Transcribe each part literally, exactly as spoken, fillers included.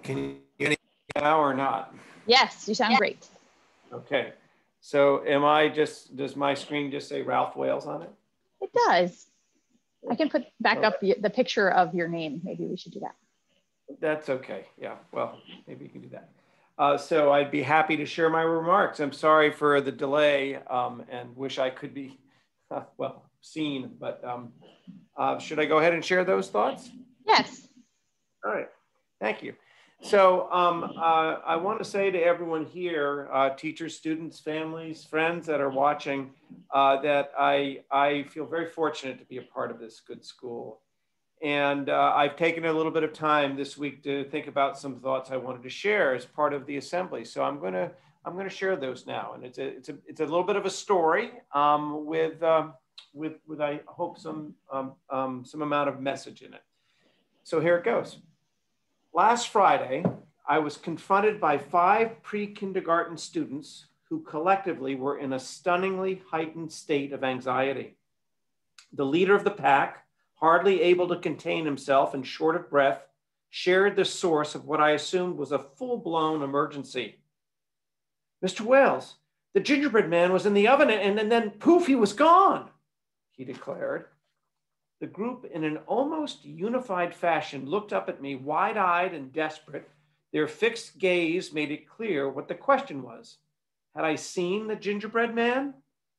Can you hear me now or not? Yes, you sound great. Okay. So am I just, does my screen just say Ralph Wales on it? It does. I can put back up the, the picture of your name. Maybe we should do that. That's okay. Yeah, well, maybe you can do that. Uh, so I'd be happy to share my remarks. I'm sorry for the delay um, and wish I could be, uh, well, seen, but um, uh, should I go ahead and share those thoughts? Yes. All right, thank you. So um, uh, I want to say to everyone here, uh, teachers, students, families, friends that are watching, uh, that I, I feel very fortunate to be a part of this good school. And uh, I've taken a little bit of time this week to think about some thoughts I wanted to share as part of the assembly. So I'm going to I'm going to share those now, and it's a it's a it's a little bit of a story um, with um, with with I hope some um, um, some amount of message in it. So here it goes. Last Friday, I was confronted by five pre-kindergarten students who collectively were in a stunningly heightened state of anxiety. The leader of the pack, hardly able to contain himself and short of breath, shared the source of what I assumed was a full-blown emergency. Mister Wales, the gingerbread man was in the oven and, and then poof, he was gone, he declared. The group, in an almost unified fashion, looked up at me wide-eyed and desperate. Their fixed gaze made it clear what the question was. Had I seen the gingerbread man?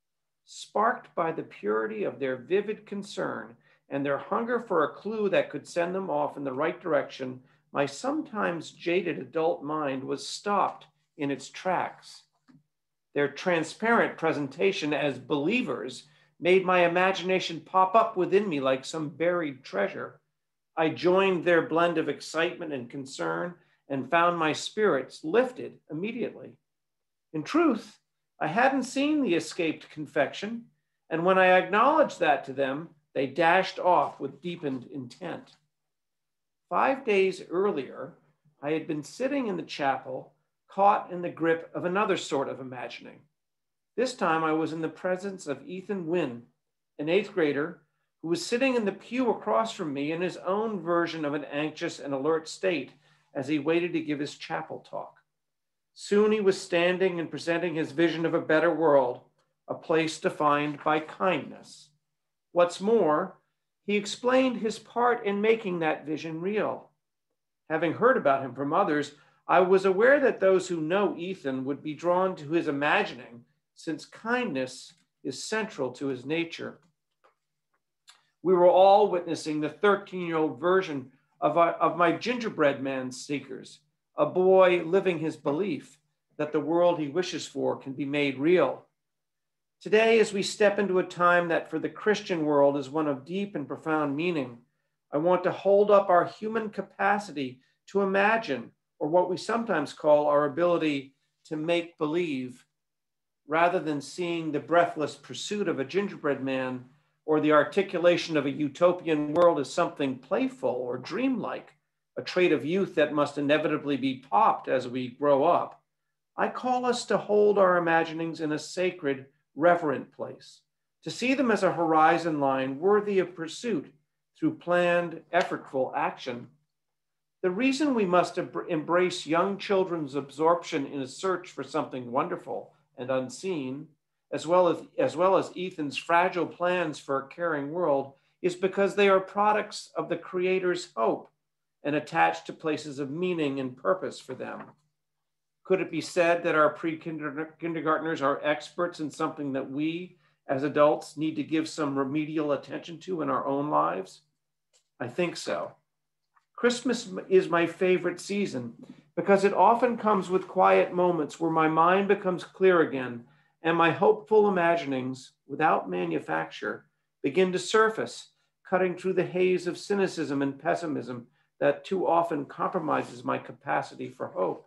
Sparked by the purity of their vivid concern and their hunger for a clue that could send them off in the right direction, my sometimes jaded adult mind was stopped in its tracks. Their transparent presentation as believers made my imagination pop up within me like some buried treasure. I joined their blend of excitement and concern and found my spirits lifted immediately. In truth, I hadn't seen the escaped confection, and when I acknowledged that to them, they dashed off with deepened intent. Five days earlier, I had been sitting in the chapel, caught in the grip of another sort of imagining. This time I was in the presence of Ethan Wynn, an eighth grader who was sitting in the pew across from me in his own version of an anxious and alert state as he waited to give his chapel talk. Soon he was standing and presenting his vision of a better world, a place defined by kindness. What's more, he explained his part in making that vision real. Having heard about him from others, I was aware that those who know Ethan would be drawn to his imagining, since kindness is central to his nature. We were all witnessing the thirteen-year-old version of, a, of my gingerbread man seekers, a boy living his belief that the world he wishes for can be made real. Today, as we step into a time that for the Christian world is one of deep and profound meaning, I want to hold up our human capacity to imagine, or what we sometimes call our ability to make believe, rather than seeing the breathless pursuit of a gingerbread man or the articulation of a utopian world as something playful or dreamlike, a trait of youth that must inevitably be popped as we grow up. I call us to hold our imaginings in a sacred, reverent place, to see them as a horizon line worthy of pursuit through planned, effortful action. The reason we must embrace young children's absorption in a search for something wonderful and unseen, as well as, as well as Ethan's fragile plans for a caring world, is because they are products of the Creator's hope and attached to places of meaning and purpose for them. Could it be said that our pre-kindergartners are experts in something that we, as adults, need to give some remedial attention to in our own lives? I think so. Christmas is my favorite season because it often comes with quiet moments where my mind becomes clear again and my hopeful imaginings, without manufacture, begin to surface, cutting through the haze of cynicism and pessimism that too often compromises my capacity for hope.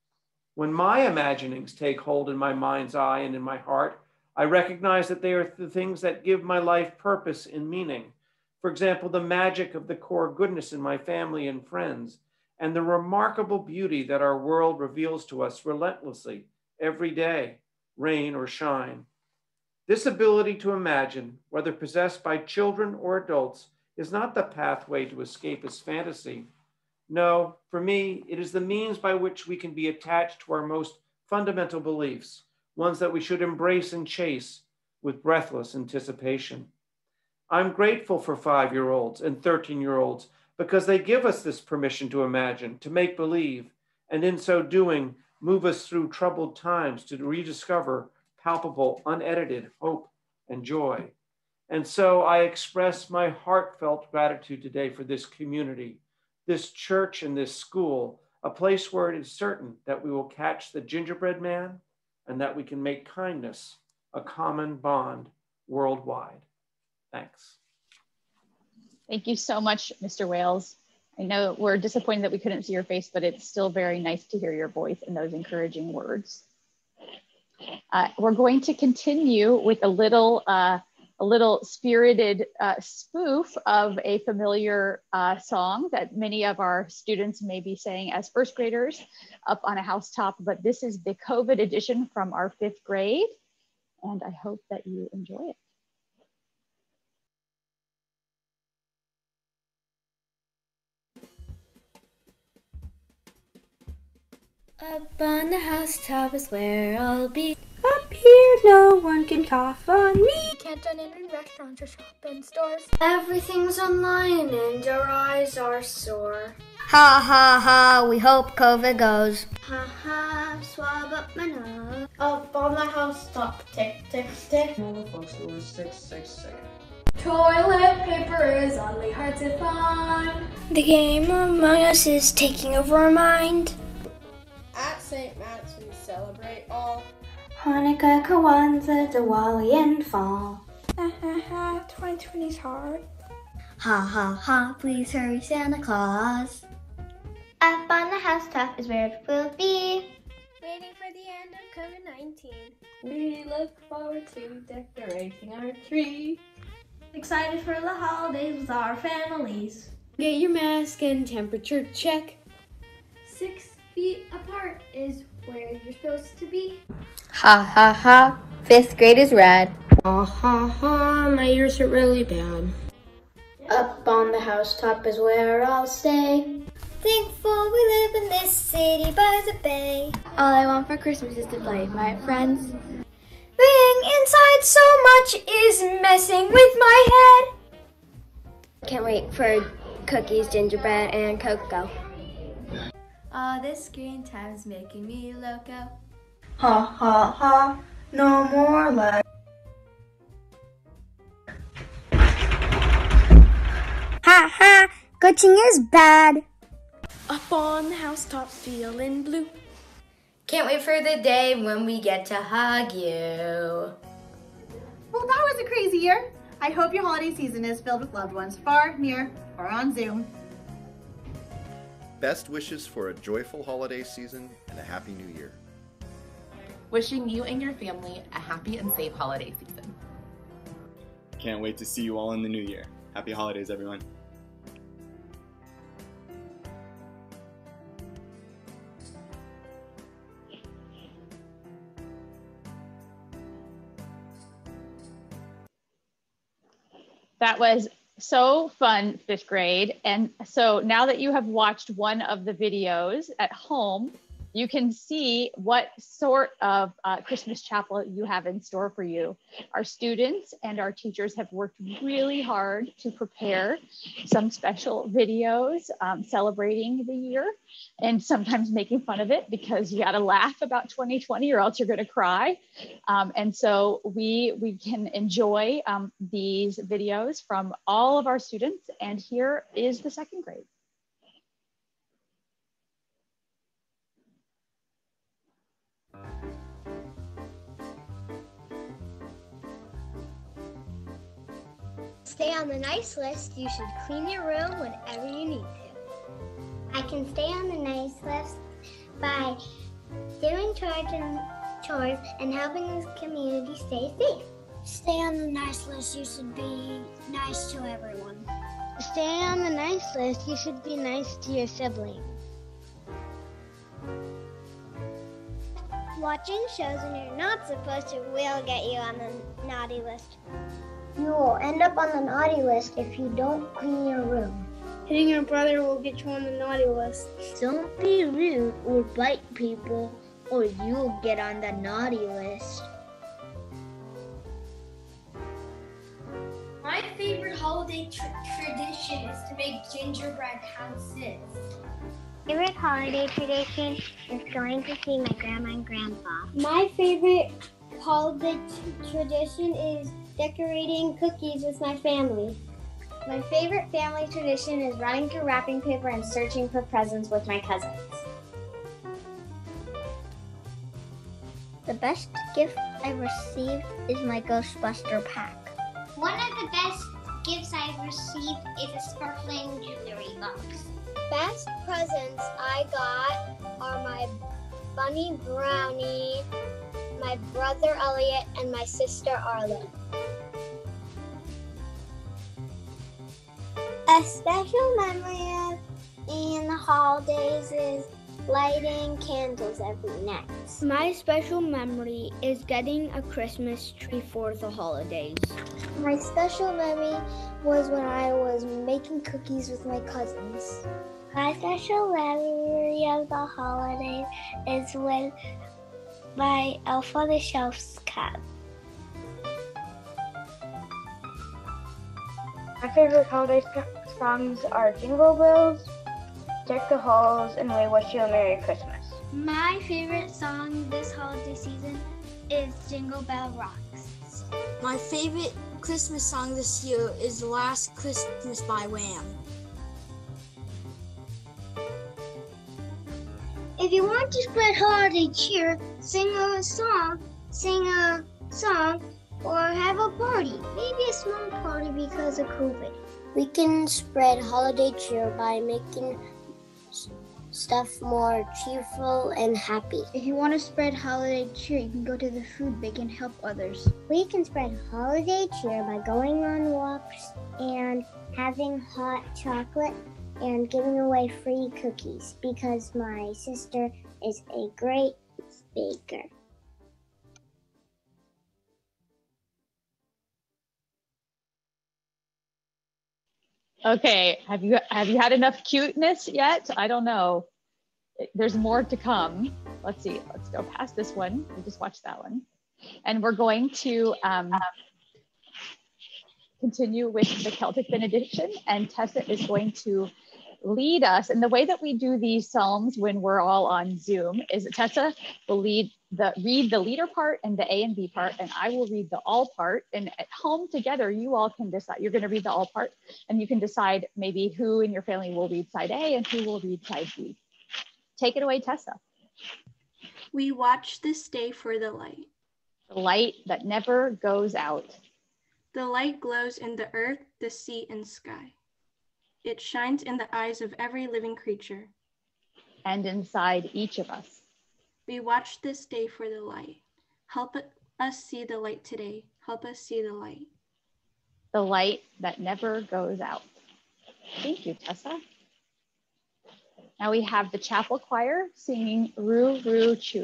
When my imaginings take hold in my mind's eye and in my heart, I recognize that they are the things that give my life purpose and meaning. For example, the magic of the core goodness in my family and friends, and the remarkable beauty that our world reveals to us relentlessly every day, rain or shine. This ability to imagine, whether possessed by children or adults, is not the pathway to escapist fantasy. No, for me, it is the means by which we can be attached to our most fundamental beliefs, ones that we should embrace and chase with breathless anticipation. I'm grateful for five-year-olds and thirteen-year-olds because they give us this permission to imagine, to make believe, and in so doing, move us through troubled times to rediscover palpable, unedited hope and joy. And so I express my heartfelt gratitude today for this community, this church and this school, a place where it is certain that we will catch the gingerbread man and that we can make kindness a common bond worldwide. Thanks. Thank you so much, Mister Wales. I know we're disappointed that we couldn't see your face, but it's still very nice to hear your voice and those encouraging words. Uh, we're going to continue with a little, uh, a little spirited uh, spoof of a familiar uh, song that many of our students may be saying as first graders up on a housetop, but this is the COVID edition from our fifth grade, and I hope that you enjoy it. Up on the housetop is where I'll be. Up here no one can cough on me. Can't dine in restaurants or shop in stores. Everything's online and our eyes are sore. Ha ha ha, we hope COVID goes. Ha ha, swab up my nose. Up on the housetop, tick tick tick. All the folks who were sick, sick, sick. Toilet paper is oddly hard to find. The game Among Us is taking over our mind. At Saint Matt's we celebrate all. Hanukkah, Kwanzaa, Diwali, and fall. Ha ha ha, twenty twenty's hard. Ha ha ha, please hurry Santa Claus. Up on the housetop is where it will be. Waiting for the end of COVID nineteen. We look forward to decorating our tree. Excited for the holidays with our families. Get your mask and temperature check. Six feet apart is where you're supposed to be. Ha ha ha, fifth grade is rad. Ha ha ha, my ears are really bad. Up on the housetop is where I'll stay. Thankful we live in this city by the bay. All I want for Christmas is to play with my friends. Being inside so much is messing with my head. Can't wait for cookies, gingerbread, and cocoa. All this screen time's making me loco. Ha ha ha, no more lag. Ha ha, glitching is bad. Up on the housetop feeling blue. Can't wait for the day when we get to hug you. Well, that was a crazy year. I hope your holiday season is filled with loved ones far, near, or on Zoom. Best wishes for a joyful holiday season and a happy new year. Wishing you and your family a happy and safe holiday season. Can't wait to see you all in the new year. Happy holidays, everyone. That was so fun, fifth grade. And so now that you have watched one of the videos at home, you can see what sort of uh, Christmas chapel you have in store for you. Our students and our teachers have worked really hard to prepare some special videos um, celebrating the year and sometimes making fun of it because you gotta laugh about twenty twenty or else you're gonna cry. Um, and so we, we can enjoy um, these videos from all of our students, and here is the second grade. Stay on the nice list. You should clean your room whenever you need to. I can stay on the nice list by doing chores and chores and helping the community stay safe. Stay on the nice list. You should be nice to everyone. Stay on the nice list. You should be nice to your siblings. Watching shows when you're not supposed to will get you on the naughty list. You will end up on the naughty list if you don't clean your room. Hitting your brother will get you on the naughty list. Don't be rude or bite people, or you'll get on the naughty list. My favorite holiday tra- tradition is to make gingerbread houses. Favorite holiday tradition is going to see my grandma and grandpa. My favorite holiday t- tradition is decorating cookies with my family. My favorite family tradition is running through wrapping paper and searching for presents with my cousins. The best gift I received is my Ghostbuster pack. One of the best gifts I've received is a sparkling jewelry box. Best presents I got are my bunny Brownie, my brother Elliot, and my sister Arlen. A special memory of in the holidays is lighting candles every night. My special memory is getting a Christmas tree for the holidays. My special memory was when I was making cookies with my cousins. My special memory of the holidays is when my Elf on the Shelf's cat. My favorite holiday songs are Jingle Bells, Deck the Halls, and We Wish You a Merry Christmas. My favorite song this holiday season is Jingle Bell Rocks. My favorite Christmas song this year is Last Christmas by Wham. If you want to spread holiday cheer, sing a song, sing a song, or have a party. Maybe a small party because of COVID. We can spread holiday cheer by making stuff more cheerful and happy. If you want to spread holiday cheer, you can go to the food bank and help others. We can spread holiday cheer by going on walks and having hot chocolate and giving away free cookies because my sister is a great baker. Okay, have you have you had enough cuteness yet? I don't know. There's more to come. Let's see. Let's go past this one. We just watched that one, and we're going to um, continue with the Celtic benediction. And Tessa is going to lead us. And the way that we do these psalms when we're all on Zoom is that Tessa will lead the read the leader part and the A and B part, and I will read the all part. And at home together, you all can decide. You're going to read the all part, and you can decide maybe who in your family will read side A and who will read side B. Take it away, Tessa. We watch this day for the light. The light that never goes out. The light glows in the earth, the sea, and sky. It shines in the eyes of every living creature. And inside each of us. We watch this day for the light. Help us see the light today. Help us see the light. The light that never goes out. Thank you, Tessa. Now we have the chapel choir singing Roo Roo Choo.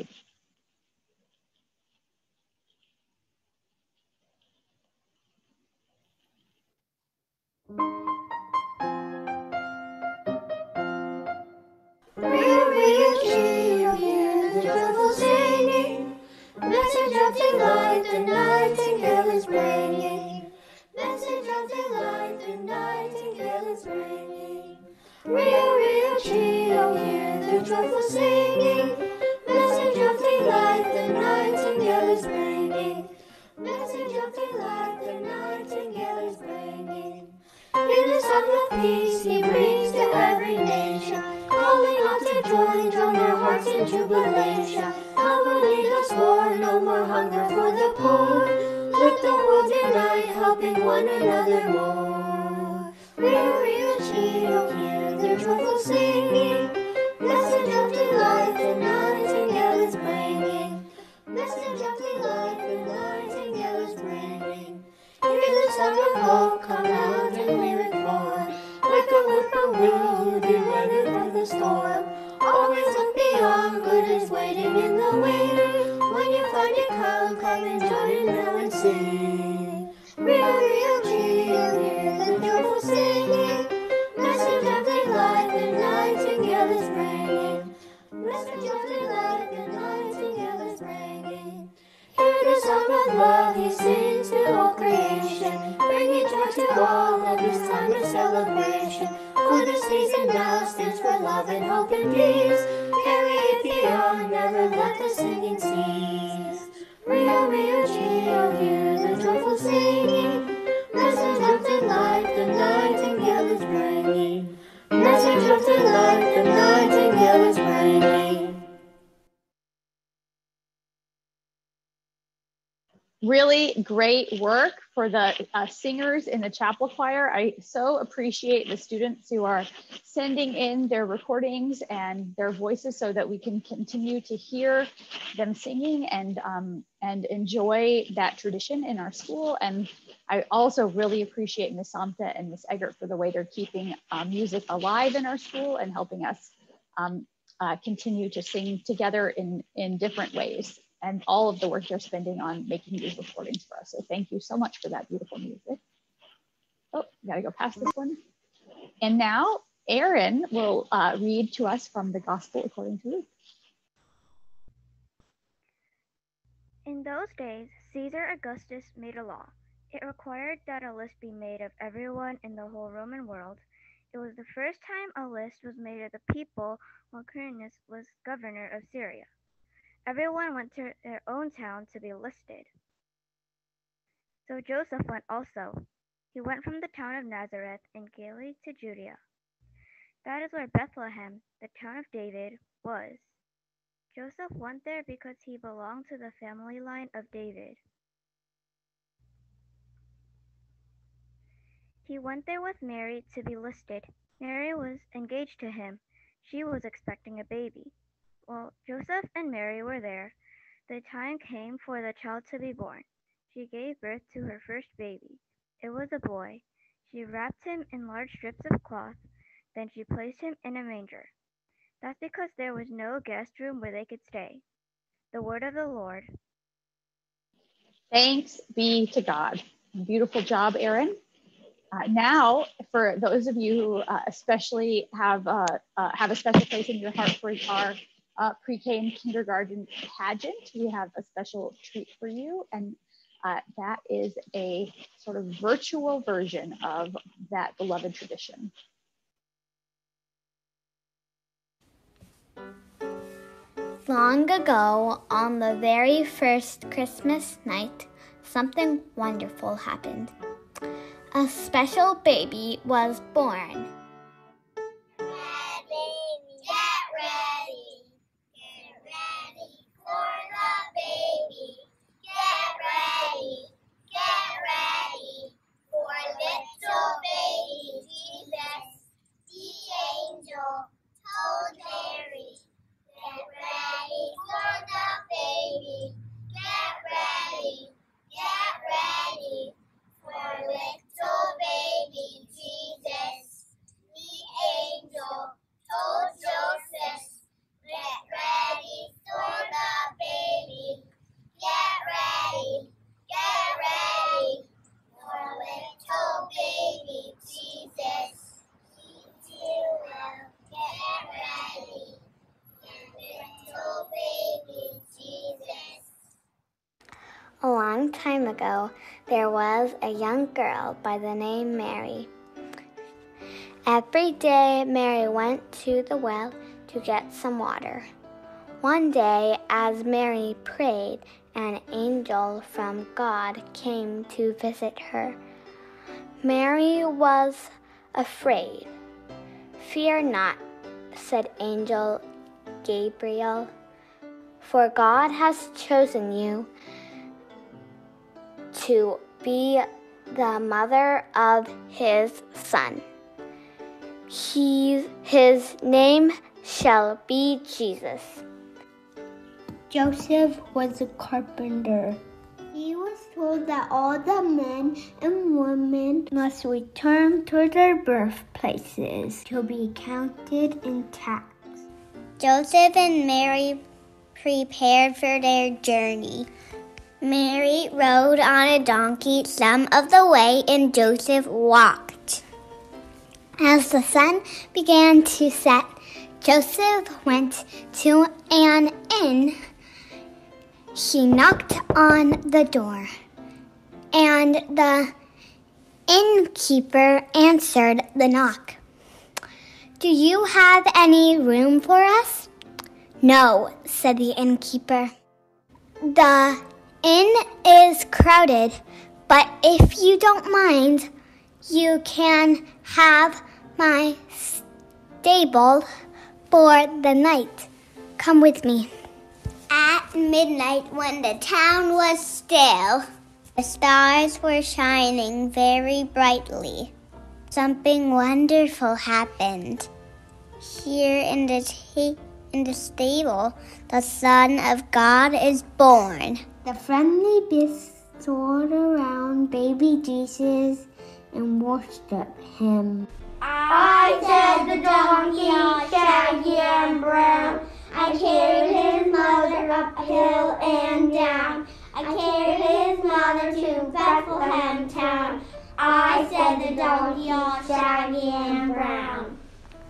Real, real tree, you hear the joyful singing. Message of delight, the nightingale is bringing. Message of delight, the nightingale is bringing. Real, real tree, you hear the joyful singing. Message of delight, the nightingale is bringing. Message of delight, the nightingale is bringing. In the song of peace, he brings to every nation. Calling out to join, join their hearts in jubilation. How will lead us, Lord, no more hunger for the poor. Let the world unite, helping one another more. Real, real cheer, hear their joyful singing. Message of delight, the nightingale is bringing. Message of delight, the nightingale is bringing. Hear the song of hope come out in lyric form. Like a whippoorwill, be ready for the storm. Always look beyond, good is waiting in the wing. When you find it come, come and join now and sing. Real, real tree, you hear the joyful singing. Message For the season now stands for love and hope and peace. Carry it beyond, never let the singing cease. Rio, Rio, Rio, hear the joyful singing. Message of delight, the nightingale is bringing. Message of delight, the nightingale is bringing. Really great work for the uh, singers in the chapel choir. I so appreciate the students who are sending in their recordings and their voices so that we can continue to hear them singing and, um, and enjoy that tradition in our school. And I also really appreciate Miz Samta and Miz Eggert for the way they're keeping uh, music alive in our school and helping us um, uh, continue to sing together in, in different ways. And all of the work they're spending on making these recordings for us. So thank you so much for that beautiful music. Oh, gotta go past this one. And now Erin will uh, read to us from the Gospel according to Luke. In those days, Caesar Augustus made a law. It required that a list be made of everyone in the whole Roman world. It was the first time a list was made of the people while Quirinius was governor of Syria. Everyone went to their own town to be listed. So Joseph went also. He went from the town of Nazareth in Galilee to Judea. That is where Bethlehem, the town of David, was. Joseph went there because he belonged to the family line of David. He went there with Mary to be listed. Mary was engaged to him. She was expecting a baby. While Joseph and Mary were there, the time came for the child to be born. She gave birth to her first baby. It was a boy. She wrapped him in large strips of cloth. Then she placed him in a manger. That's because there was no guest room where they could stay. The word of the Lord. Thanks be to God. Beautiful job, Erin. Uh, now, for those of you who uh, especially have, uh, uh, have a special place in your heart for our Uh, pre-K and kindergarten pageant, we have a special treat for you, and uh, that is a sort of virtual version of that beloved tradition. Long ago, on the very first Christmas night, something wonderful happened. A special baby was born. Get baby, get ready. For the baby, get ready, get ready for little baby Jesus. The angel told Mary, get ready for the baby, get ready, get ready for little baby Jesus. The angel told Joseph, get ready for the baby. Get ready, get ready for little baby Jesus. He too will get ready for little baby Jesus. A long time ago, there was a young girl by the name Mary. Every day, Mary went to the well to get some water. One day, as Mary prayed, an angel from God came to visit her. Mary was afraid. Fear not, said Angel Gabriel, for God has chosen you to be the mother of his Son. He, his name shall be Jesus. Joseph was a carpenter. He was told that all the men and women must return to their birthplaces to be counted in tax. Joseph and Mary prepared for their journey. Mary rode on a donkey some of the way, and Joseph walked. As the sun began to set, Joseph went to an inn. He knocked on the door, and the innkeeper answered the knock. Do you have any room for us? No, said the innkeeper. The inn is crowded, but if you don't mind, you can have my stable for the night. Come with me. At midnight, when the town was still, the stars were shining very brightly. Something wonderful happened. Here in the ta- in the stable, the Son of God is born. The friendly beasts soared around baby Jesus and worshiped him. I said the donkey, shaggy and brown. I carried his mother up hill and down. I carried his mother to Bethlehem town. I said the donkey, shaggy and brown.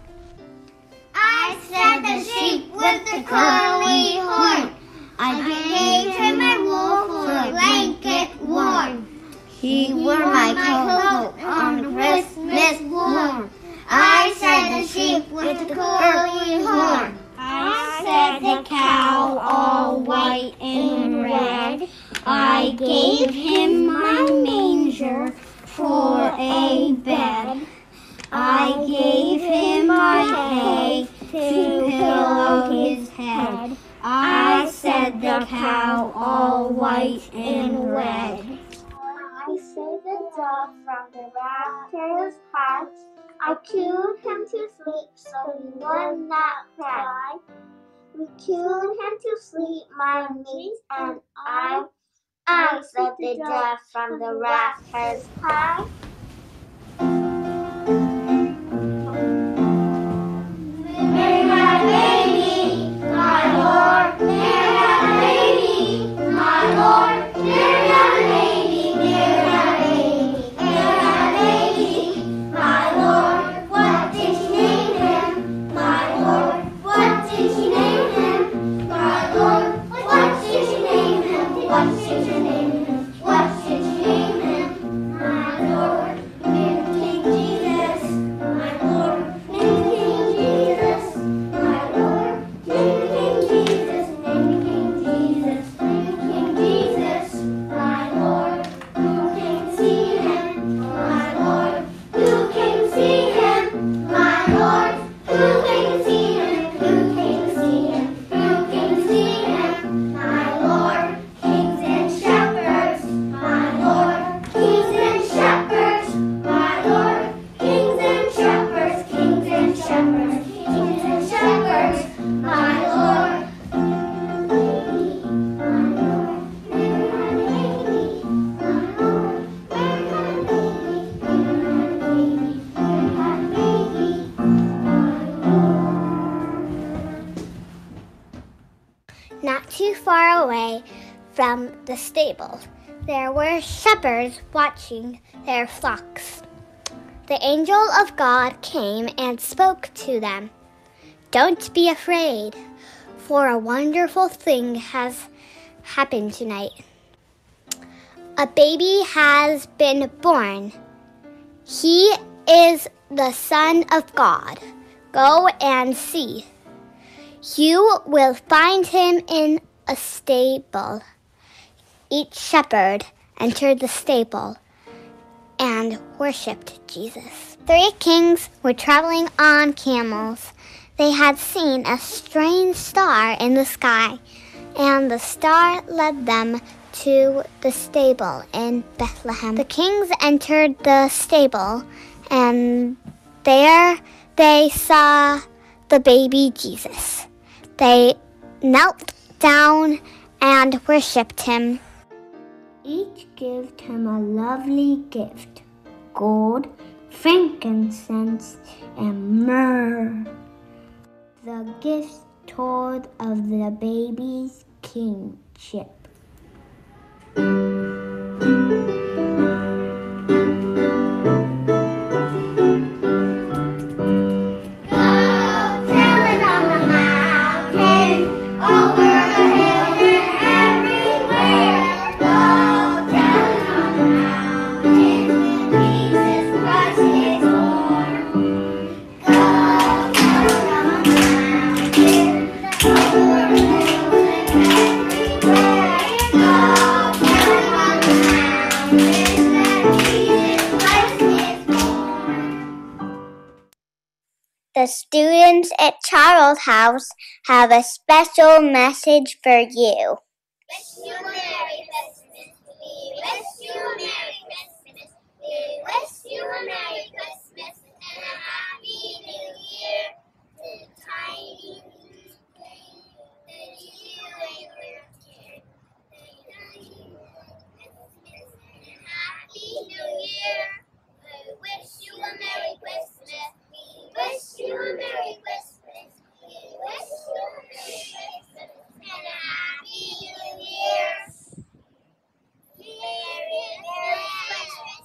I said the sheep with the curly horn. I gave him a wool for a blanket warm. He wore my coat on Christmas morn. I said the sheep with the curly horn. I said the cow all white and red. I gave him my manger for a bed. I gave him my hay to pillow his head. I said the cow all white and red. I said the dove from the rafters high. I cooed him to sleep so he would not cry. We cooed him to sleep, my mates and I. I said the dove from the rafters high. Mary had a baby, my Lord. Mary had a baby, my Lord. Mary had a baby, Mary had a baby, Mary had a baby, my Lord. What did she name him, my Lord? What did she name him, my Lord? What did she name him? What did she name him? What did she name him, my Lord? King Jesus, my Lord. King Jesus, my Lord. King Jesus, King Jesus, King Jesus, my Lord. Who can see him, my Lord? Who can see him, my Lord? Who can see him? Who can see him? Who can see him, my Lord? Kings and shepherds, my Lord. Kings and shepherds, my Lord. Kings and shepherds, kings and shepherds, kings and shepherds, my Lord. Baby, my Lord. Mary had a baby, my Lord. Mary had a baby, Mary had a baby, Mary had a baby, my Lord. Not too far away from the stable, there were shepherds watching their flocks. The angel of God came and spoke to them. Don't be afraid, for a wonderful thing has happened tonight. A baby has been born. He is the Son of God. Go and see. You will find him in a stable. Each shepherd entered the stable and worshipped Jesus. Three kings were traveling on camels. They had seen a strange star in the sky, and the star led them to the stable in Bethlehem. The kings entered the stable, and there they saw the baby Jesus. They knelt down and worshipped him. Each gave him a lovely gift: gold, frankincense, and myrrh. The gifts told of the baby's kingship. Go The students at Charles House have a special message for you. Wish you a Merry Christmas. We wish you a Merry Christmas. We wish you a Merry Christmas and a Happy New Year. The tiny that you ain't working. The tiny Christmas and a Happy New Year. We wish you a Merry Christmas. We wish you a Merry Christmas. We wish you a Merry Christmas and a Happy New Year. Merry Christmas.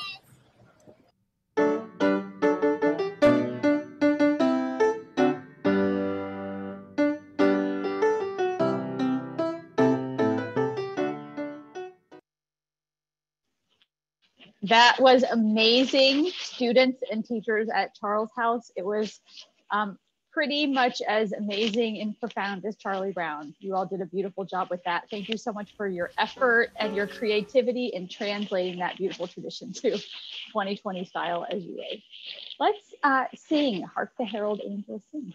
That was amazing, students and teachers at Charles House. It was um, pretty much as amazing and profound as Charlie Brown. You all did a beautiful job with that. Thank you so much for your effort and your creativity in translating that beautiful tradition to twenty twenty style as you would. Let's uh, sing Hark the Herald Angels Sing.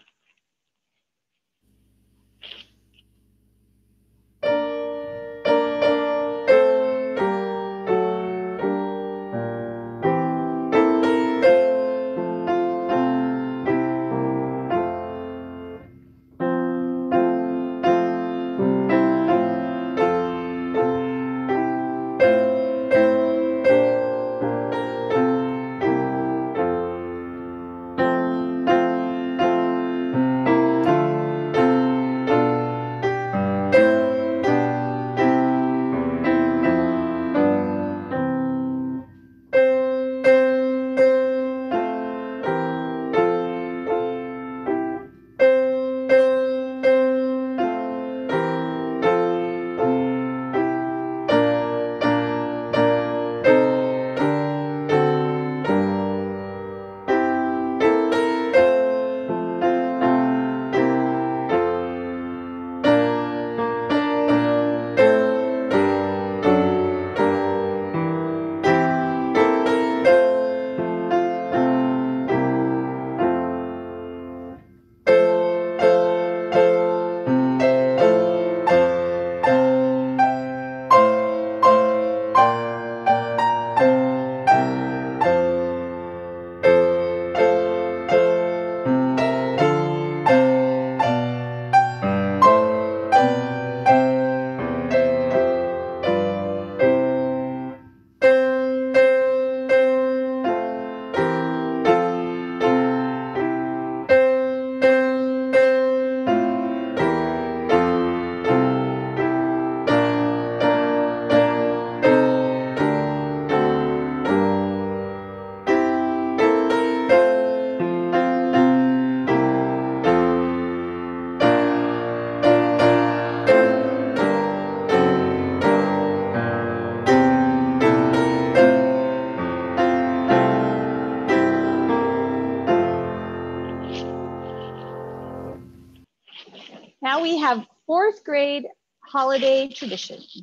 Now we have fourth grade holiday traditions.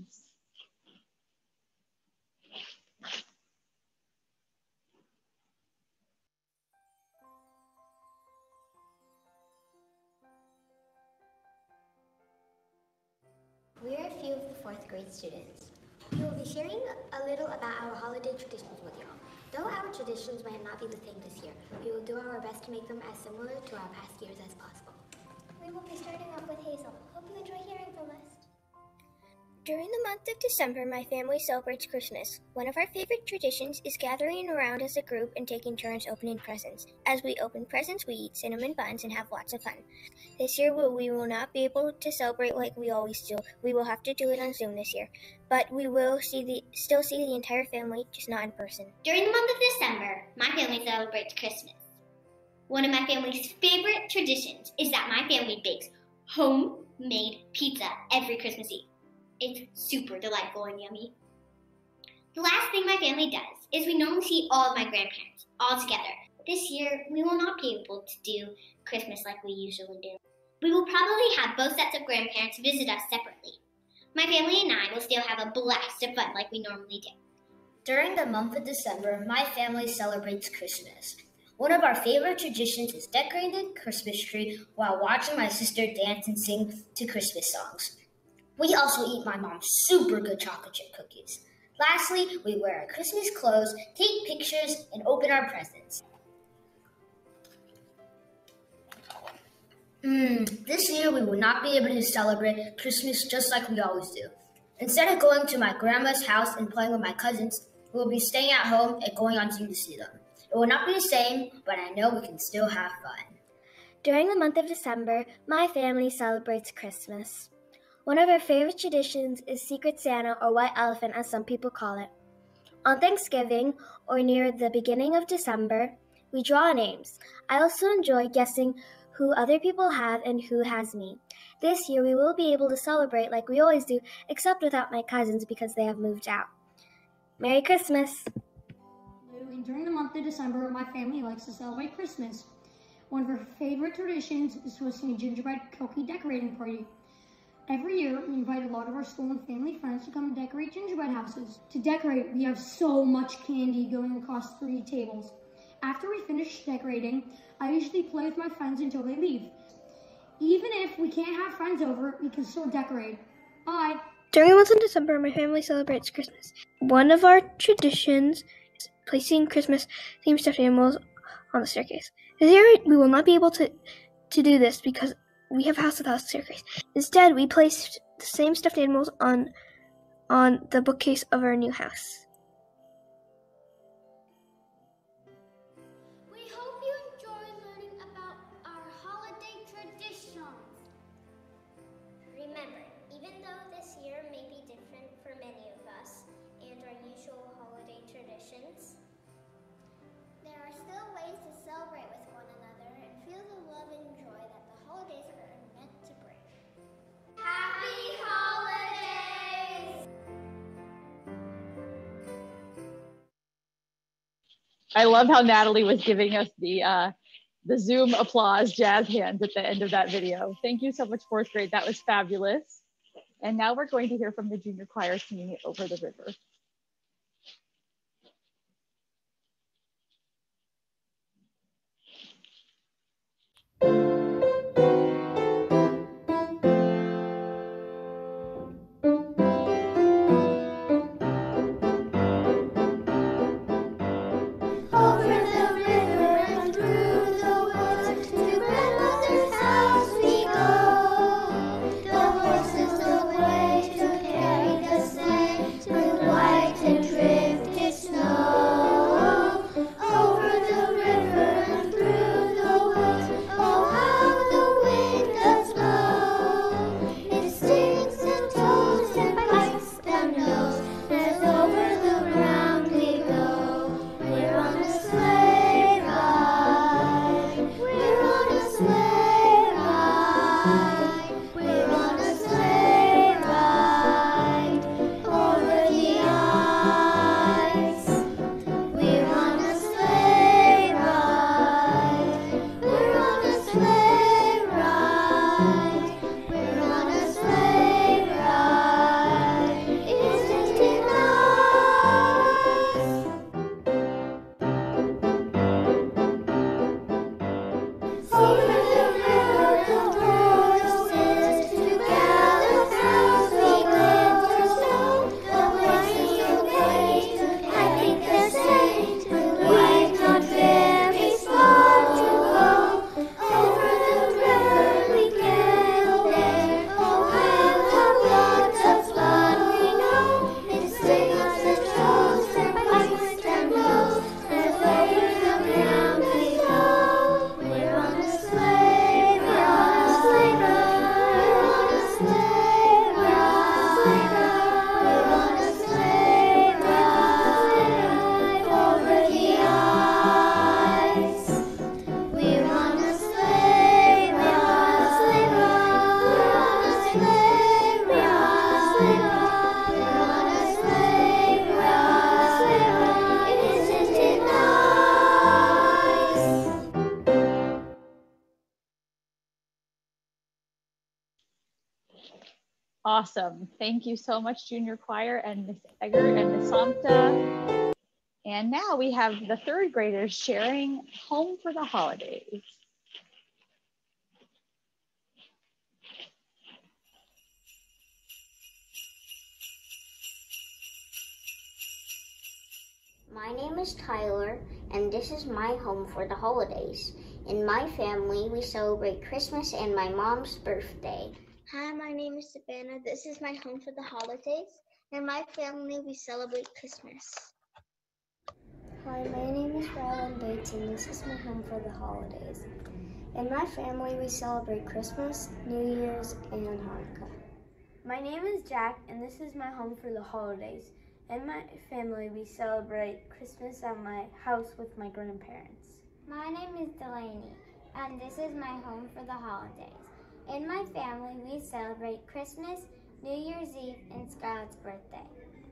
We're a few of the fourth grade students. We will be sharing a little about our holiday traditions with you all. Though our traditions might not be the same this year, we will do our best to make them as similar to our past years as possible. We will be starting off with Hazel. Hope you enjoy hearing from us. During the month of December, my family celebrates Christmas. One of our favorite traditions is gathering around as a group and taking turns opening presents. As we open presents, we eat cinnamon buns and have lots of fun. This year, we will not be able to celebrate like we always do. We will have to do it on Zoom this year. But we will see the still see the entire family, just not in person. During the month of December, my family celebrates Christmas. One of my family's favorite traditions is that my family bakes homemade pizza every Christmas Eve. It's super delightful and yummy. The last thing my family does is we normally see all of my grandparents all together. This year, we will not be able to do Christmas like we usually do. We will probably have both sets of grandparents visit us separately. My family and I will still have a blast of fun like we normally do. During the month of December, my family celebrates Christmas. One of our favorite traditions is decorating the Christmas tree while watching my sister dance and sing to Christmas songs. We also eat my mom's super good chocolate chip cookies. Lastly, we wear our Christmas clothes, take pictures, and open our presents. Mm, this year we will not be able to celebrate Christmas just like we always do. Instead of going to my grandma's house and playing with my cousins, we will be staying at home and going on Zoom to see them. It will not be the same, but I know we can still have fun. During the month of December, my family celebrates Christmas. One of our favorite traditions is Secret Santa, or White Elephant as some people call it. On Thanksgiving, or near the beginning of December, we draw names. I also enjoy guessing who other people have and who has me. This year we will be able to celebrate like we always do, except without my cousins because they have moved out. Merry Christmas! And during the month of December, my family likes to celebrate Christmas. One of our favorite traditions is hosting a gingerbread cookie decorating party. Every year, we invite a lot of our school and family friends to come and decorate gingerbread houses. To decorate, we have so much candy going across three tables. After we finish decorating, I usually play with my friends until they leave. Even if we can't have friends over, we can still decorate. Bye! During the month of December, my family celebrates Christmas. One of our traditions is placing Christmas-themed stuffed animals on the staircase. This year, we will not be able to, to do this because we have a house without a staircase. Instead, we placed the same stuffed animals on, on the bookcase of our new house. We hope you enjoy learning about our holiday traditions. Remember, even though this year may be different for many of us and our usual holiday traditions, there are still ways to celebrate with one another and feel the love and joy that the holidays are meant to bring. Happy holidays! I love how Natalie was giving us the uh, the Zoom applause jazz hands at the end of that video. Thank you so much, fourth grade. That was fabulous. And now we're going to hear from the junior choir singing Over the River. Awesome. Thank you so much, junior choir and Miss Egger and Miss Samta. And now we have the third graders sharing Home for the Holidays. My name is Tyler, and this is my home for the holidays. In my family, we celebrate Christmas and my mom's birthday. Hi, my name is Savannah. This is my home for the holidays. In my family, we celebrate Christmas. Hi, my name is Rylan Bates, and this is my home for the holidays. In my family, we celebrate Christmas, New Year's, and Hanukkah. My name is Jack, and this is my home for the holidays. In my family, we celebrate Christmas at my house with my grandparents. My name is Delaney, and this is my home for the holidays. In my family, we celebrate Christmas, New Year's Eve, and Scarlett's birthday.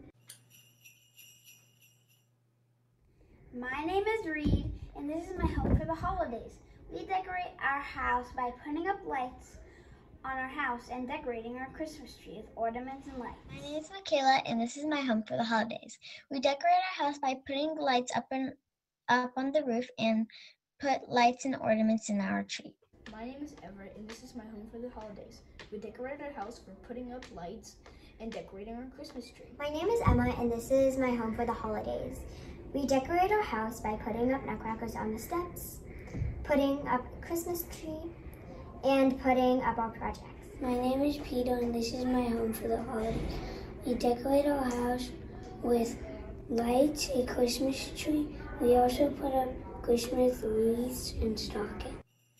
My name is Reed, and this is my home for the holidays. We decorate our house by putting up lights on our house and decorating our Christmas tree with ornaments and lights. My name is Michaela, and this is my home for the holidays. We decorate our house by putting lights up, and, up on the roof and put lights and ornaments in our tree. My name is Everett, and this is my home for the holidays. We decorate our house for putting up lights and decorating our Christmas tree. My name is Emma, and this is my home for the holidays. We decorate our house by putting up nutcrackers on the steps, putting up a Christmas tree, and putting up our projects. My name is Peter, and this is my home for the holidays. We decorate our house with lights, a Christmas tree. We also put up Christmas wreaths and stockings.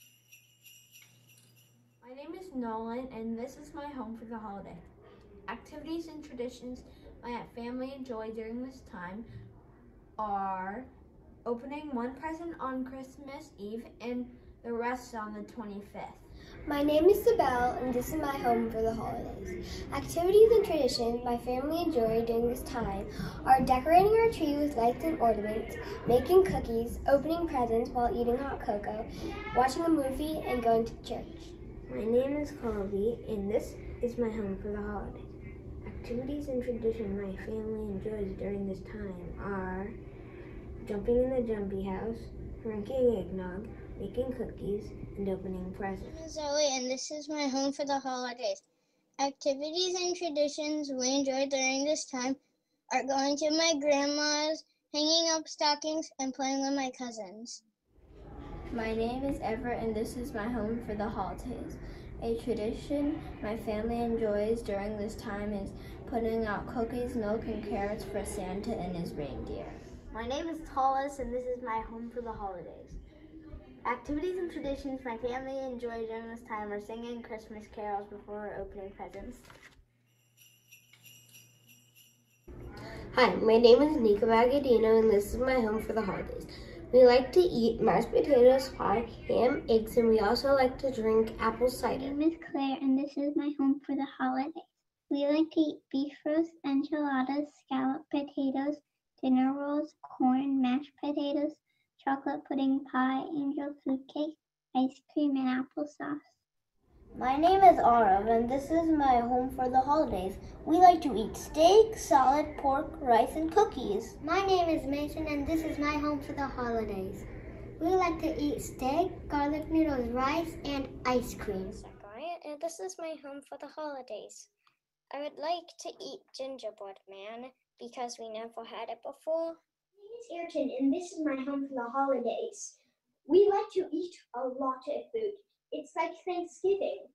My name is Nolan, and this is my home for the holiday. Activities and traditions my family enjoy during this time are opening one present on Christmas Eve and the rest on the twenty-fifth. My name is Sibel, and this is my home for the holidays. Activities and traditions my family enjoy during this time are decorating our tree with lights and ornaments, making cookies, opening presents while eating hot cocoa, watching a movie, and going to church. My name is Colby, and this is my home for the holidays. Activities and traditions my family enjoys during this time are jumping in the jumpy house, drinking eggnog, making cookies, and opening presents. My name is Zoe, and this is my home for the holidays. Activities and traditions we enjoy during this time are going to my grandma's, hanging up stockings, and playing with my cousins. My name is Everett, and this is my home for the holidays. A tradition my family enjoys during this time is putting out cookies, milk, and carrots for Santa and his reindeer. My name is Hollis, and this is my home for the holidays. Activities and traditions my family enjoy during this time are singing Christmas carols before opening presents. Hi, my name is Nika Bagadino, and this is my home for the holidays. We like to eat mashed potatoes, pie, ham, eggs, and we also like to drink apple cider. My name is Claire, and this is my home for the holidays. We like to eat beef roast, enchiladas, scalloped potatoes, dinner rolls, corn, mashed potatoes, chocolate pudding pie, angel food cake, ice cream, and applesauce. My name is Arav, and this is my home for the holidays. We like to eat steak, salad, pork, rice, and cookies. My name is Mason, and this is my home for the holidays. We like to eat steak, garlic noodles, rice, and ice cream. Bryant, and this is my home for the holidays. I would like to eat gingerbread man because we never had it before. My name is Ayrton, and this is my home for the holidays. We like to eat a lot of food. It's like Thanksgiving.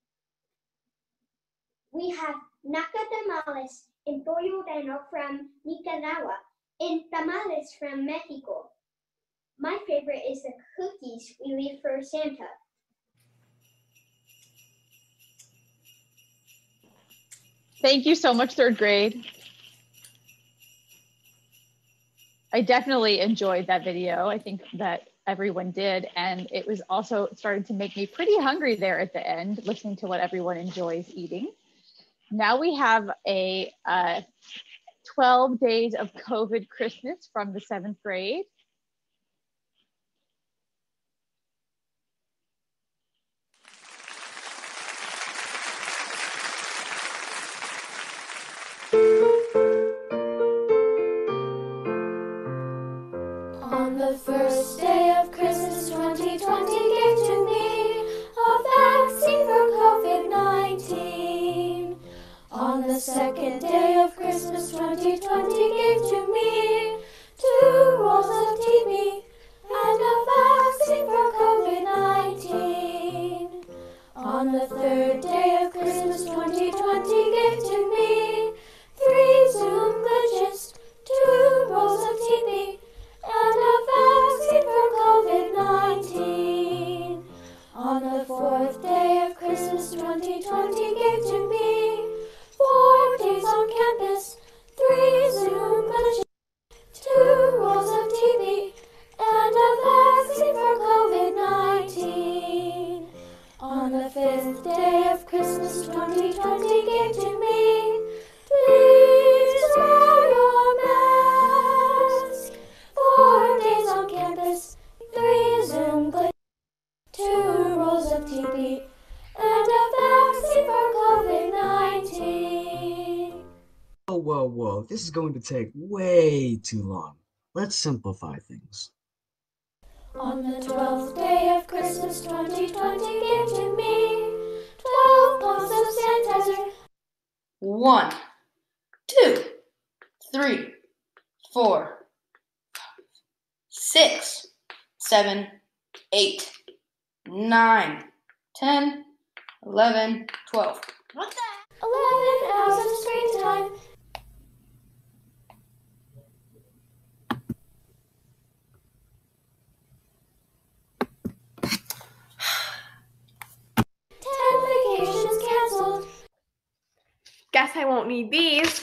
We have naca tamales and pollo reno from Nicaragua and tamales from Mexico. My favorite is the cookies we leave for Santa. Thank you so much, third grade. I definitely enjoyed that video. I think that everyone did. And it was also starting to make me pretty hungry there at the end, listening to what everyone enjoys eating. Now we have a uh, twelve days of COVID Christmas from the seventh grade. twenty gave to me two rolls of T B and a vaccine for COVID nineteen. On the third day of Christmas, twenty twenty gave to me three Zoom glitches, two rolls of T B and a vaccine for COVID nineteen. On the fourth day of Christmas, twenty twenty gave to me four days on campus, three Zoom glitches, two rolls of T V and a vaccine for COVID nineteen. On the fifth day of Christmas, twenty twenty gave to me, please wear your mask. Four days on campus, three Zoom glitches, two rolls of T B, and a vaccine for COVID nineteen. Whoa, whoa, whoa. This is going to take way too long. Let's simplify things. On the twelfth day of Christmas, twenty twenty gave to me twelve pumps of sanitizer. One, two, three, four, five, six, seven, eight, nine, ten, eleven, twelve. What the? Eleven hours of screen time. Ten vacations canceled. Guess I won't need these.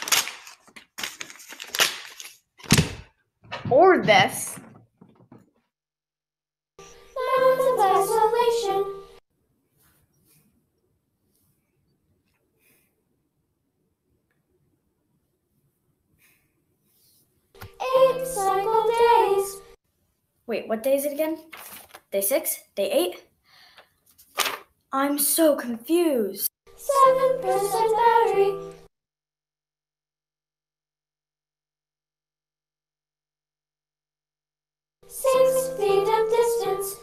Or this. Months of isolation. Eight cycle days. Wait, what day is it again? Day six? Day eight? I'm so confused. Seven percent battery. Six feet of distance.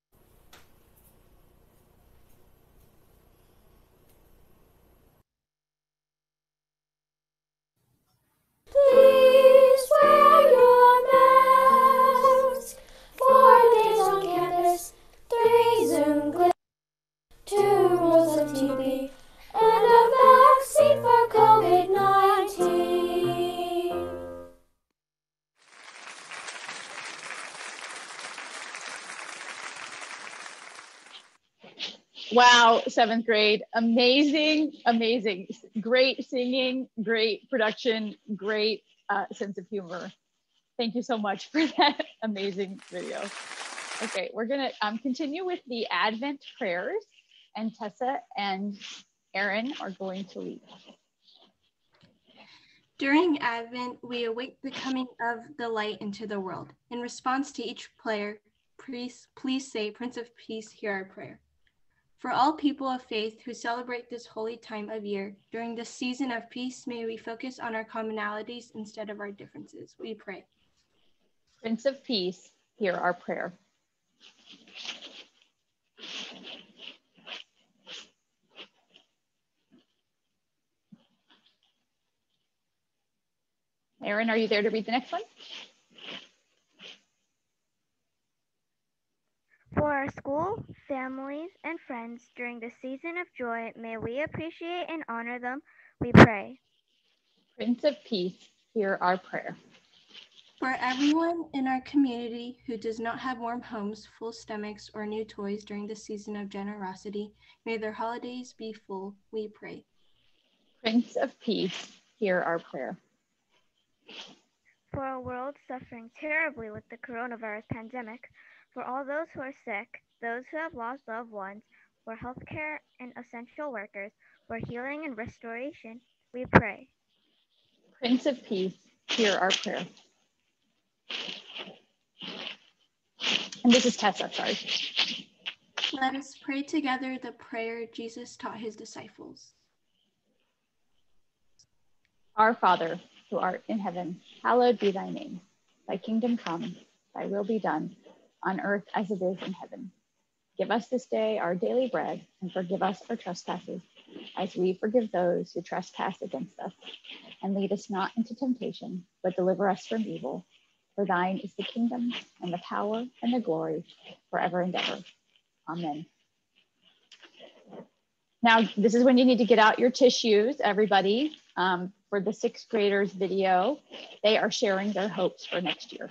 Please wear your mask. Four days on campus, three Zoom glitches, two rolls of T B, and a vaccine for COVID nineteen. Wow, seventh grade, amazing, amazing, great singing, great production, great uh, sense of humor. Thank you so much for that amazing video. Okay, we're gonna um, continue with the Advent prayers, and Tessa and Erin are going to lead. During Advent, we await the coming of the light into the world. In response to each prayer, please, please say, Prince of Peace, hear our prayer. For all people of faith who celebrate this holy time of year, during this season of peace, may we focus on our commonalities instead of our differences. We pray. Prince of Peace, hear our prayer. Erin, are you there to read the next one? For our school, families, and friends during the season of joy, may we appreciate and honor them, we pray. Prince of Peace, hear our prayer. For everyone in our community who does not have warm homes, full stomachs, or new toys during the season of generosity, may their holidays be full, we pray. Prince of Peace, hear our prayer. For a world suffering terribly with the coronavirus pandemic, for all those who are sick, those who have lost loved ones, for healthcare and essential workers, for healing and restoration, we pray. Prince of Peace, hear our prayer. And this is Tessa, sorry. Let us pray together the prayer Jesus taught his disciples. Our Father, who art in heaven, hallowed be thy name. Thy kingdom come, thy will be done, on earth as it is in heaven. Give us this day our daily bread, and forgive us our trespasses, as we forgive those who trespass against us. and lead us not into temptation, but deliver us from evil. For thine is the kingdom and the power and the glory forever and ever. Amen. Now, this is when you need to get out your tissues, everybody, um, for the sixth graders video. They are sharing their hopes for next year.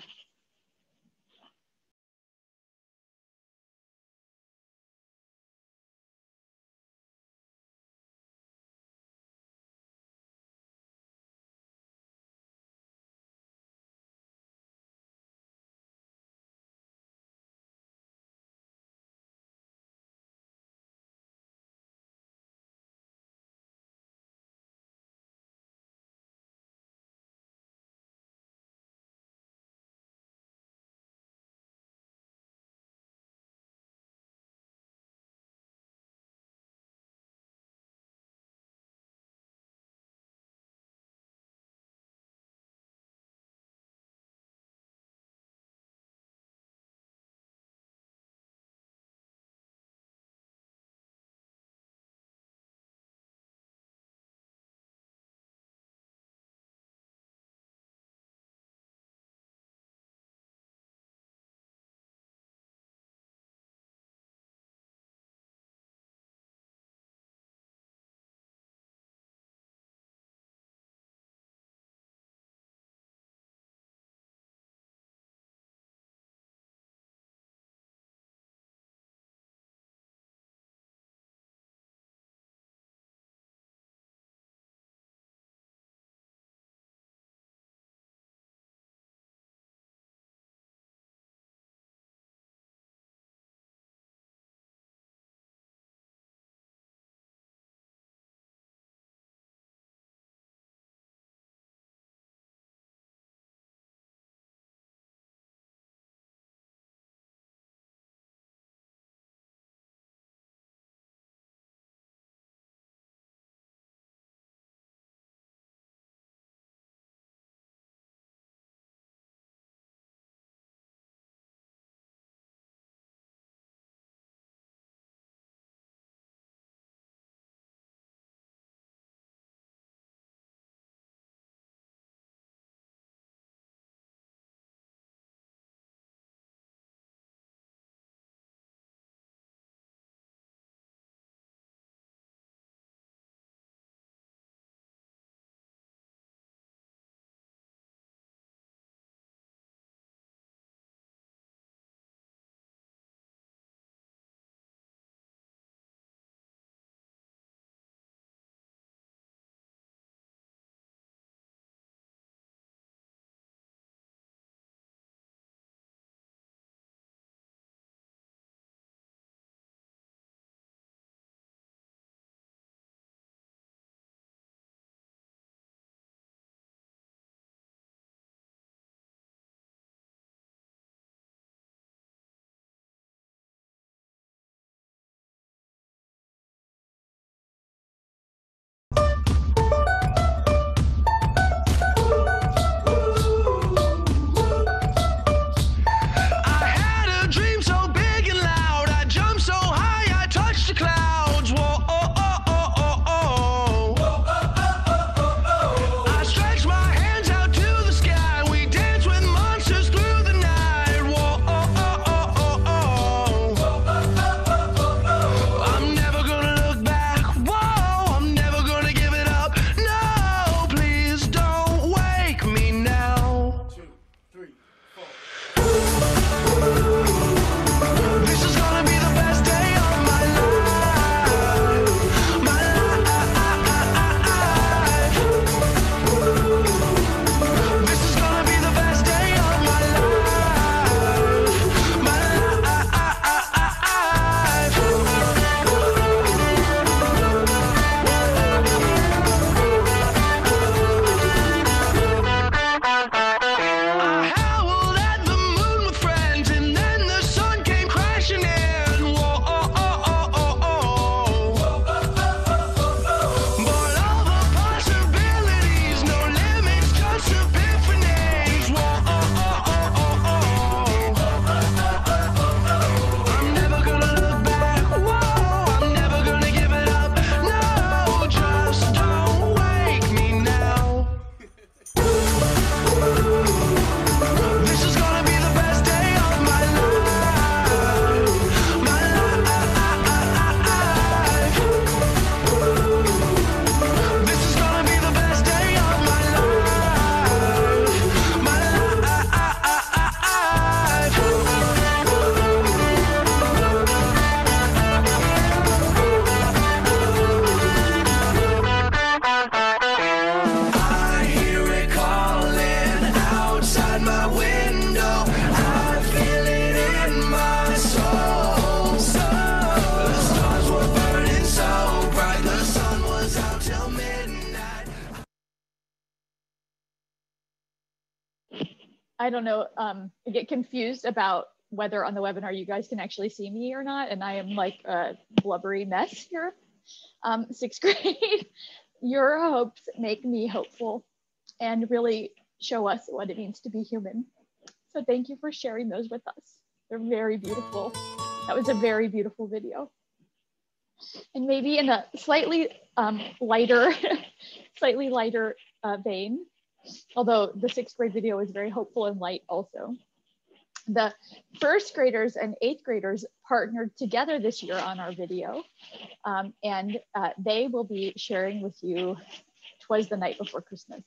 I don't know, um, I get confused about whether on the webinar you guys can actually see me or not. And I am like a blubbery mess here. Um, sixth grade, your hopes make me hopeful and really show us what it means to be human. So thank you for sharing those with us. They're very beautiful. That was a very beautiful video. And maybe in a slightly um, lighter, slightly lighter uh, vein, although the sixth grade video is very hopeful and light also. The first graders and eighth graders partnered together this year on our video, um, and uh, they will be sharing with you "'Twas the Night Before Christmas."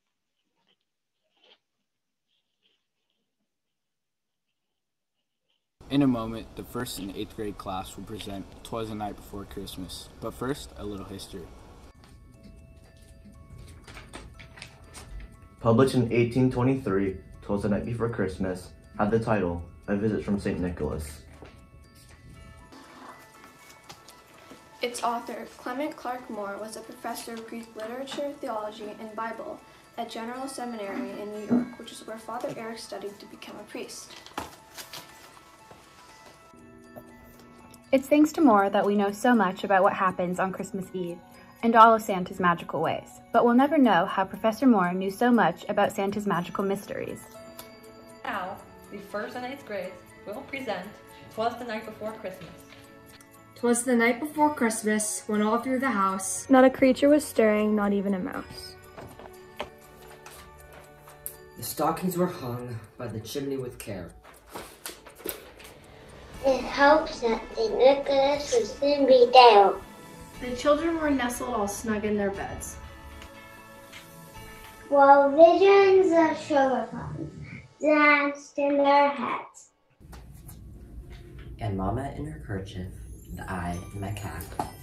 In a moment, the first and eighth grade class will present "'Twas the Night Before Christmas." But first, a little history. Published in eighteen twenty-three, "'Twas the Night Before Christmas" had the title, A Visit from Saint Nicholas. Its author, Clement Clark Moore, was a professor of Greek literature, theology, and Bible at General Seminary in New York, which is where Father Eric studied to become a priest. It's thanks to Moore that we know so much about what happens on Christmas Eve and all of Santa's magical ways, but we'll never know how Professor Moore knew so much about Santa's magical mysteries. Now, the first and eighth grades will present "'Twas the Night Before Christmas." 'Twas the night before Christmas, when all through the house not a creature was stirring, not even a mouse. The stockings were hung by the chimney with care. In hopes that Saint Nicholas would soon be there. The children were nestled all snug in their beds, while visions of sugar plums danced in their heads. And Mama in her kerchief, and I in my cap,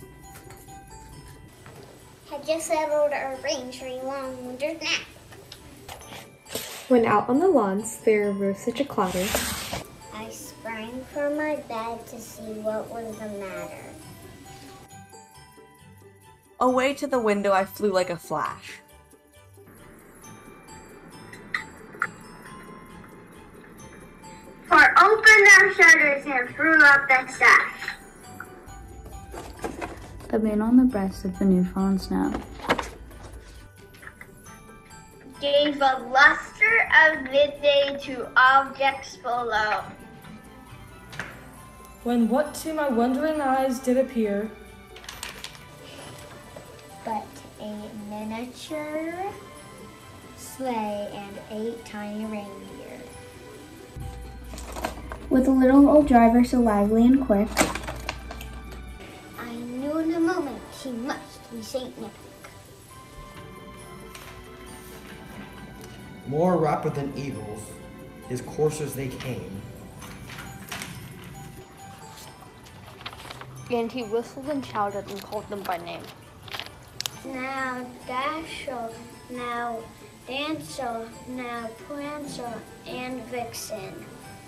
had just settled our rain-tree long winter's nap. when out on the lawns there arose such a clatter. I sprang from my bed to see what was the matter. Away to the window I flew like a flash. For opened our shutters and threw up the sash. The moon on the breast of the new fallen snow gave a luster of midday to objects below. When what to my wondering eyes did appear but a miniature sleigh and eight tiny reindeer. with a little old driver so lively and quick. I knew in a moment he must be Saint Nick. More rapid than eagles, his coursers they came. And he whistled and shouted and called them by name. Now Dasher, now Dancer, now Prancer, and Vixen.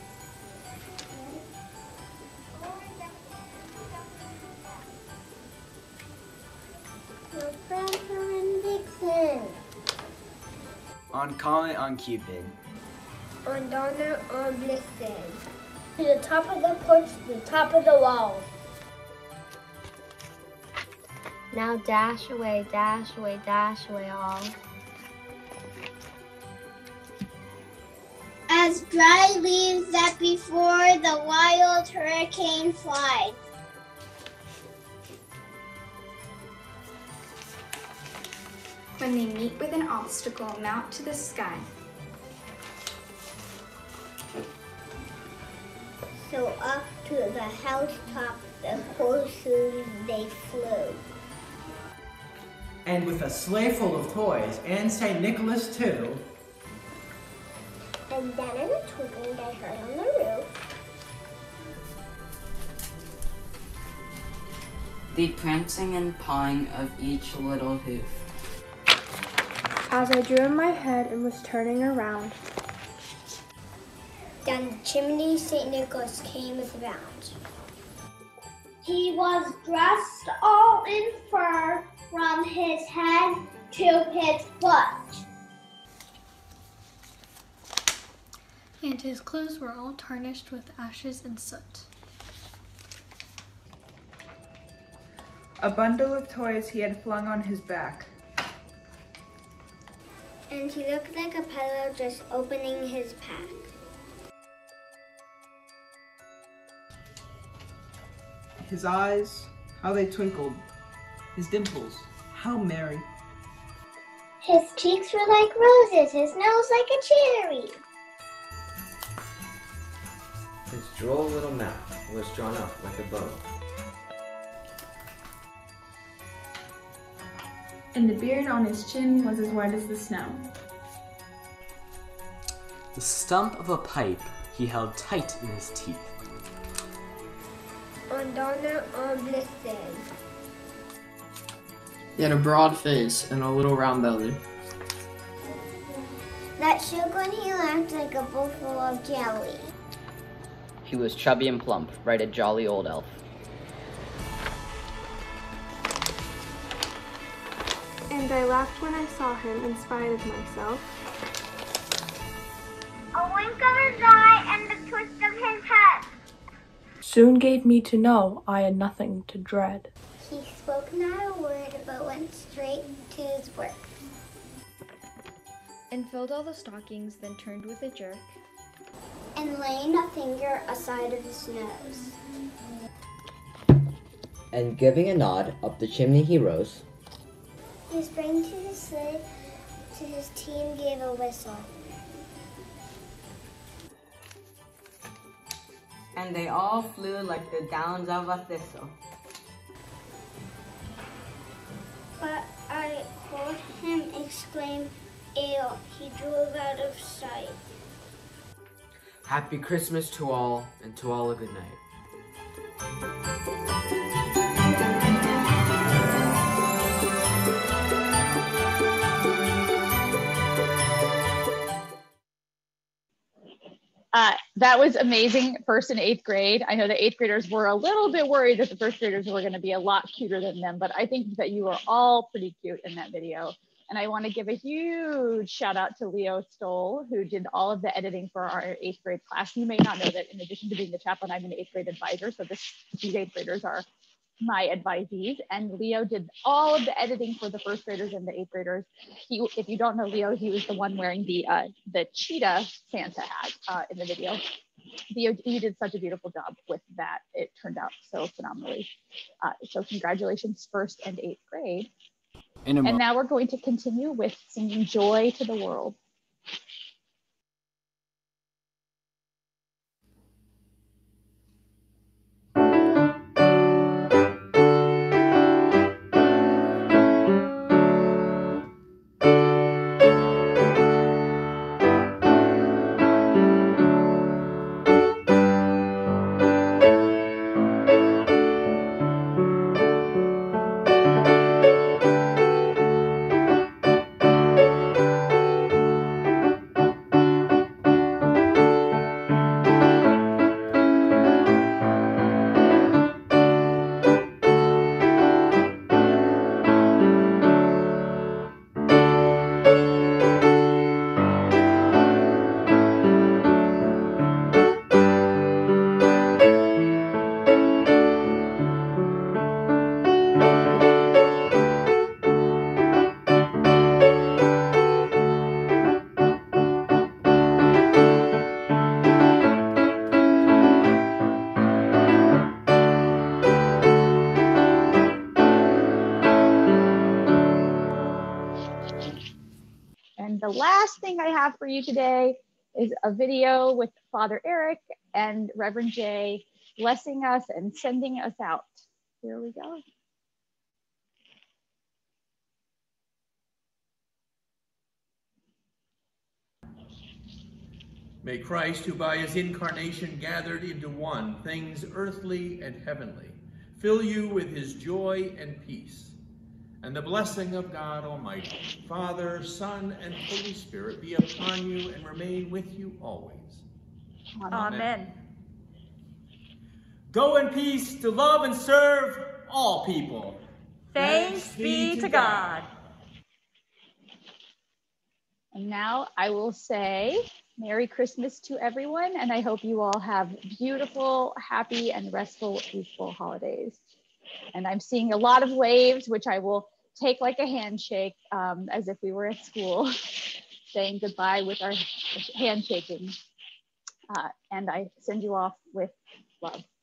Prancer and Vixen. On Comet, on Cupid. On Donner, on Blitzen. To the top of the porch, to the top of the wall. Now dash away, dash away, dash away all. As dry leaves that before the wild hurricane flies. When they meet with an obstacle, mount to the sky. So up to the housetop the coursers they flew. And with a sleigh full of toys, and Saint Nicholas too. And then in a twinkling they heard on the roof the prancing and pawing of each little hoof. As I drew in my head and was turning around, down the chimney Saint Nicholas came with bounds. He was dressed all in fur from his head to his foot. and his clothes were all tarnished with ashes and soot. A bundle of toys he had flung on his back. And he looked like a peddler just opening his pack. His eyes, how they twinkled. His dimples, how merry. His cheeks were like roses, his nose like a cherry. His droll little mouth was drawn up like a bow. And the beard on his chin was as white as the snow. The stump of a pipe he held tight in his teeth. On Donna on Blissed. He had a broad face and a little round belly. That shook when he laughed like a bowl full of jelly. He was chubby and plump, right a jolly old elf. And I laughed when I saw him in spite of myself. A wink of his eye and the twist of his head. Soon gave me to know I had nothing to dread. He spoke not a word, but went straight to his work. And filled all the stockings, then turned with a jerk. And laying a finger aside of his nose. And giving a nod up the chimney he rose. He sprang to his sled, to his team gave a whistle. And they all flew like the downs of a thistle. But I heard him exclaim, "Ale!" He drove out of sight. Happy Christmas to all, and to all a good night. Uh, that was amazing, first and eighth grade. I know the eighth graders were a little bit worried that the first graders were going to be a lot cuter than them, but I think that you were all pretty cute in that video. And I want to give a huge shout out to Leo Stoll, who did all of the editing for our eighth grade class. You may not know that in addition to being the chaplain, I'm an eighth grade advisor. So this, these eighth graders are my advisees, and Leo did all of the editing for the first graders and the eighth graders. He, if you don't know Leo, he was the one wearing the uh, the cheetah Santa hat uh, in the video. Leo, you did such a beautiful job with that. It turned out so phenomenally. Uh, so congratulations, first and eighth grade. And now we're going to continue with singing Joy to the World. The last thing I have for you today is a video with Father Eric and Reverend Jay blessing us and sending us out. Here we go. May Christ, who by his incarnation gathered into one things earthly and heavenly, fill you with his joy and peace. And the blessing of God Almighty, Father, Son, and Holy Spirit be upon you and remain with you always. Amen. Amen. Go in peace to love and serve all people. Thanks, Thanks be to God. God. And now I will say Merry Christmas to everyone, and I hope you all have beautiful, happy, and restful, peaceful holidays. And I'm seeing a lot of waves, which I will take like a handshake, um, as if we were at school, saying goodbye with our handshaking. Uh, and I send you off with love.